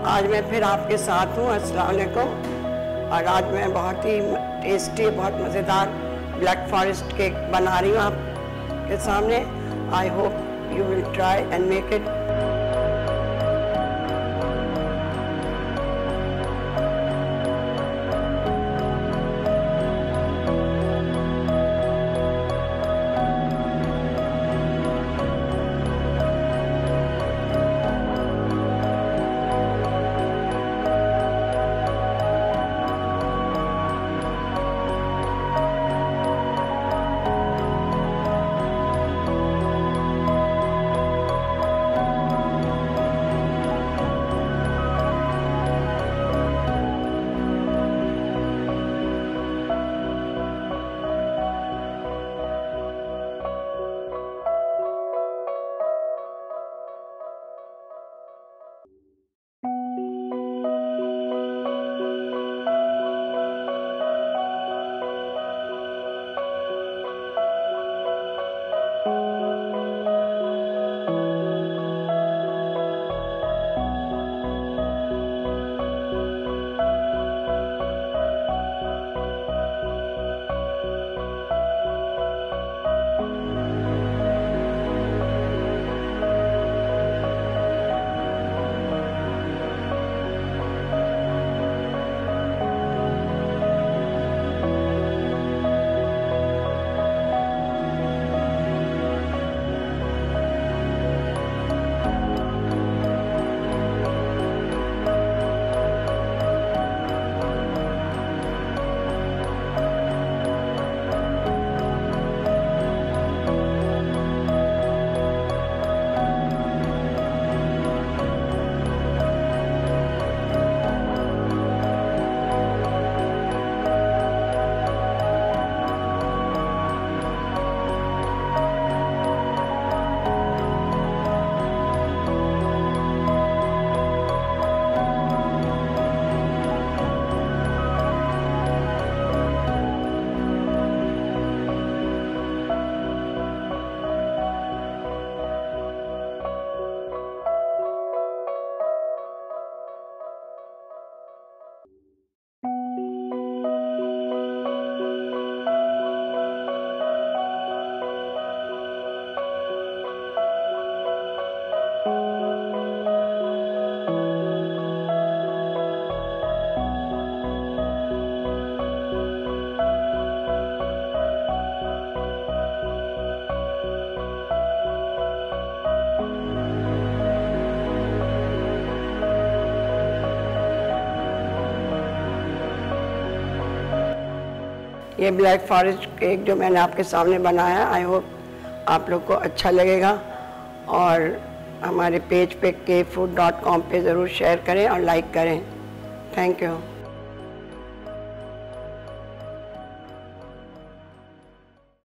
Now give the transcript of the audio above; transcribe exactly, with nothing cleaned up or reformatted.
आज मैं फिर आपके साथ हूँ। अस्सलाम वालेकुम। और आज मैं बहुत ही टेस्टी, बहुत मज़ेदार ब्लैक फॉरेस्ट केक बना रही हूँ आपके सामने। I hope you will try and make it. ये ब्लैक फॉरेस्ट केक जो मैंने आपके सामने बनाया, आई होप आप लोग को अच्छा लगेगा। और हमारे पेज पे के फूड डॉट कॉम पे ज़रूर शेयर करें और लाइक करें। Thank you.